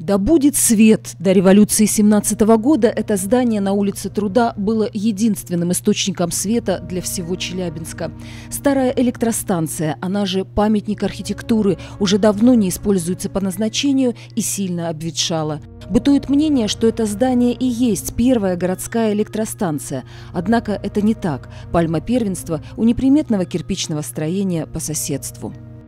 Да будет свет! До революции 17 года это здание на улице Труда было единственным источником света для всего Челябинска. Старая электростанция, она же памятник архитектуры, уже давно не используется по назначению и сильно обветшала. Бытует мнение, что это здание и есть первая городская электростанция. Однако это не так. Пальма первенства у неприметного кирпичного строения по соседству.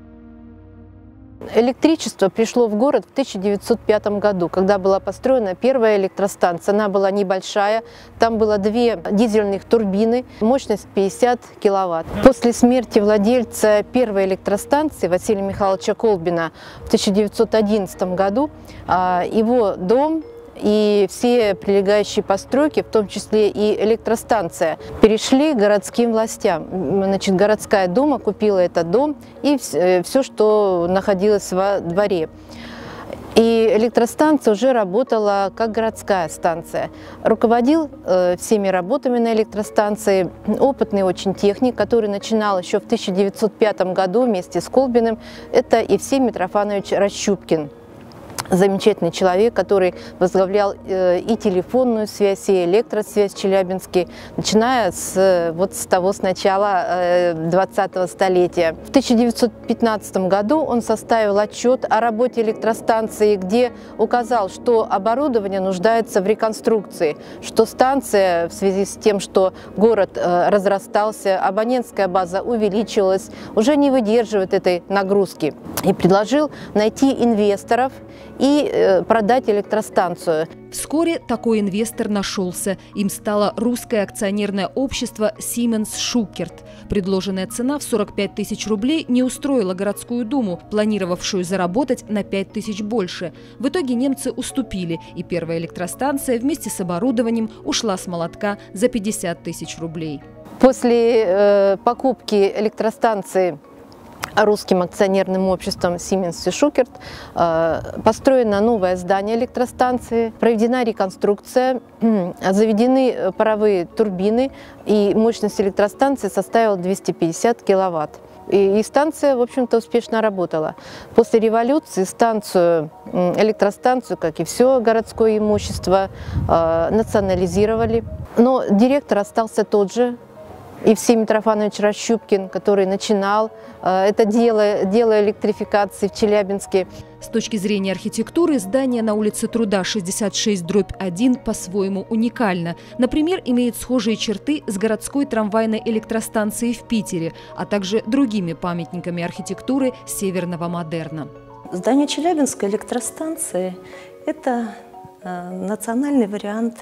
Электричество пришло в город в 1905 году, когда была построена первая электростанция. Она была небольшая, там было 2 дизельных турбины, мощность 50 киловатт. После смерти владельца первой электростанции Василия Михайловича Колбина в 1911 году его дом и все прилегающие постройки, в том числе и электростанция, перешли к городским властям. Значит, городская дума купила этот дом и все, что находилось во дворе. И электростанция уже работала как городская станция. Руководил всеми работами на электростанции опытный очень техник, который начинал еще в 1905 году вместе с Колбиным. Это Евсей Митрофанович Рощупкин. Замечательный человек, который возглавлял и телефонную связь, и электросвязь в Челябинске, начиная с начала 20-го столетия. В 1915 году он составил отчет о работе электростанции, где указал, что оборудование нуждается в реконструкции, что станция в связи с тем, что город разрастался, абонентская база увеличилась, уже не выдерживает этой нагрузки. И предложил найти инвесторов и продать электростанцию. Вскоре такой инвестор нашелся. Им стало русское акционерное общество «Сименс Шукерт». Предложенная цена в 45 тысяч рублей не устроила городскую думу, планировавшую заработать на 5 тысяч больше. В итоге немцы уступили, и первая электростанция вместе с оборудованием ушла с молотка за 50 тысяч рублей. После покупки электростанции русским акционерным обществом «Сименс Шукерт» построено новое здание электростанции, проведена реконструкция, заведены паровые турбины, и мощность электростанции составила 250 киловатт. И станция, в общем-то, успешно работала. После революции электростанцию, как и все городское имущество, национализировали. Но директор остался тот же, Евсей Митрофанович Рощупкин, который начинал это дело электрификации в Челябинске. С точки зрения архитектуры, здание на улице Труда 66/1 по-своему уникально. Например, имеет схожие черты с городской трамвайной электростанцией в Питере, а также другими памятниками архитектуры северного модерна. Здание Челябинской электростанции – это национальный вариант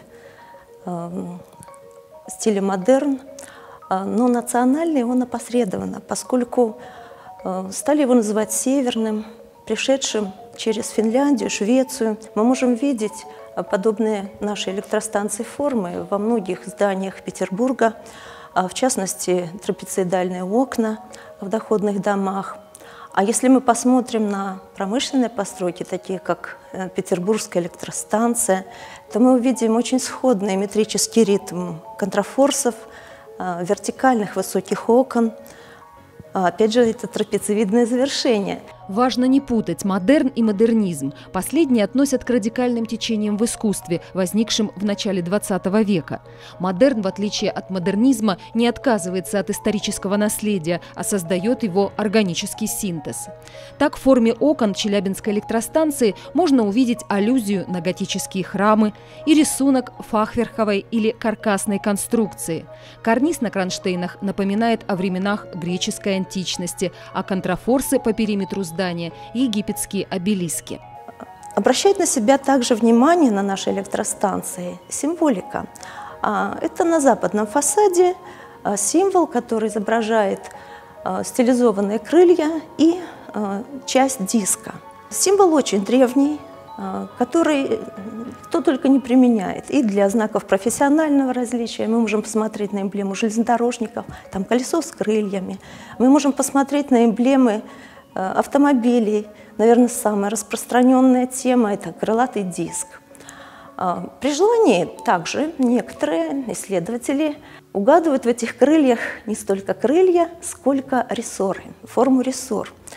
стиля модерн. Но национальный он опосредованно, поскольку стали его называть северным, пришедшим через Финляндию, Швецию. Мы можем видеть подобные нашей электростанции формы во многих зданиях Петербурга, в частности, трапециидальные окна в доходных домах. А если мы посмотрим на промышленные постройки, такие как Петербургская электростанция, то мы увидим очень сходный метрический ритм контрафорсов, вертикальных высоких окон. Опять же, это трапециевидное завершение. Важно не путать модерн и модернизм. Последние относят к радикальным течениям в искусстве, возникшим в начале 20 века. Модерн, в отличие от модернизма, не отказывается от исторического наследия, а создает его органический синтез. Так, в форме окон Челябинской электростанции можно увидеть аллюзию на готические храмы и рисунок фахверковой или каркасной конструкции. Карниз на кронштейнах напоминает о временах греческой античности, а контрафорсы по периметру здания – египетские обелиски. Обращает на себя также внимание на нашей электростанции символика. Это на западном фасаде символ, который изображает стилизованные крылья и часть диска. Символ очень древний, который кто только не применяет. И для знаков профессионального различия мы можем посмотреть на эмблему железнодорожников, там колесо с крыльями. Мы можем посмотреть на эмблемы автомобилей. Наверное, самая распространенная тема – это крылатый диск. При желании также некоторые исследователи угадывают в этих крыльях не столько крылья, сколько рессоры, форму рессор.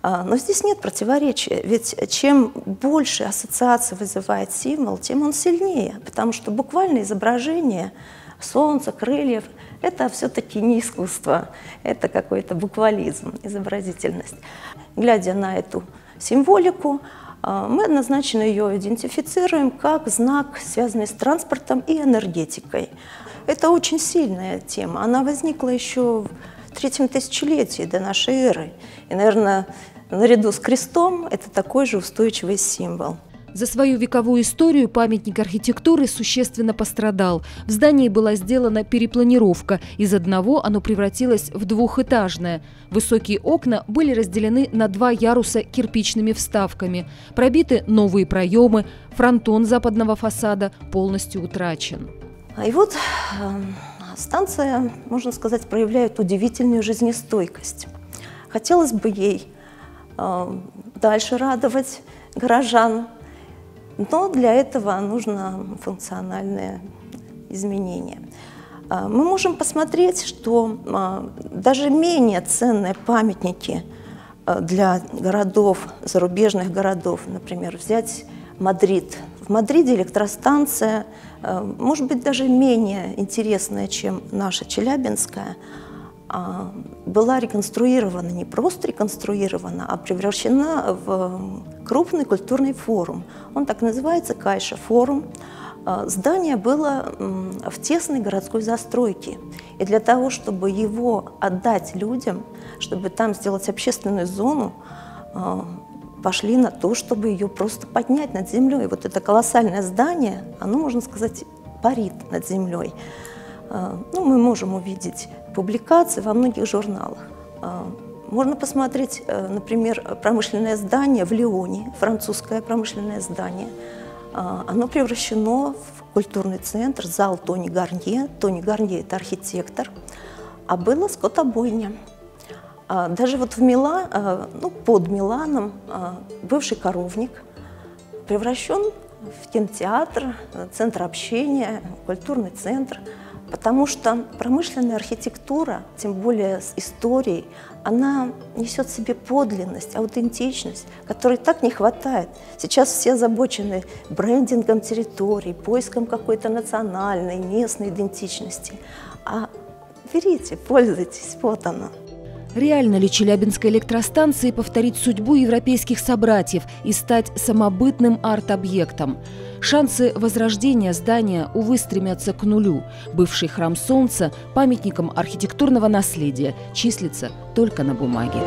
Но здесь нет противоречия, ведь чем больше ассоциаций вызывает символ, тем он сильнее, потому что буквальное изображение солнца, крыльев – это все-таки не искусство, это какой-то буквализм, изобразительность. Глядя на эту символику, мы однозначно ее идентифицируем как знак, связанный с транспортом и энергетикой. Это очень сильная тема, она возникла еще в третьем тысячелетии до нашей эры. И, наверное, наряду с крестом это такой же устойчивый символ. За свою вековую историю памятник архитектуры существенно пострадал. В здании была сделана перепланировка. Из одного оно превратилось в двухэтажное. Высокие окна были разделены на 2 яруса кирпичными вставками. Пробиты новые проемы. Фронтон западного фасада полностью утрачен. И вот станция, можно сказать, проявляет удивительную жизнестойкость. Хотелось бы ей дальше радовать горожан, но для этого нужно функциональное изменение. Мы можем посмотреть, что даже менее ценные памятники для городов, зарубежных городов, например, взять Мадрид. В Мадриде электростанция, может быть, даже менее интересная, чем наша Челябинская, была реконструирована, не просто реконструирована, а превращена в крупный культурный форум. Он так называется, Кайша форум. Здание было в тесной городской застройке. И для того, чтобы его отдать людям, чтобы там сделать общественную зону, пошли на то, чтобы ее просто поднять над землей. Вот это колоссальное здание, оно, можно сказать, парит над землей. Ну, мы можем увидеть публикации во многих журналах. Можно посмотреть, например, промышленное здание в Лионе, французское промышленное здание. Оно превращено в культурный центр, зал Тони Гарнье. Тони Гарнье – это архитектор. А была скотобойня. Даже вот под Миланом бывший коровник превращен в кинотеатр, центр общения, культурный центр. Потому что промышленная архитектура, тем более с историей, она несет в себе подлинность, аутентичность, которой так не хватает. Сейчас все озабочены брендингом территорий, поиском какой-то национальной, местной идентичности. А берите, пользуйтесь, вот она. Реально ли Челябинской электростанции повторить судьбу европейских собратьев и стать самобытным арт-объектом? Шансы возрождения здания, увы, стремятся к нулю. Бывший храм Солнца памятником архитектурного наследия числится только на бумаге.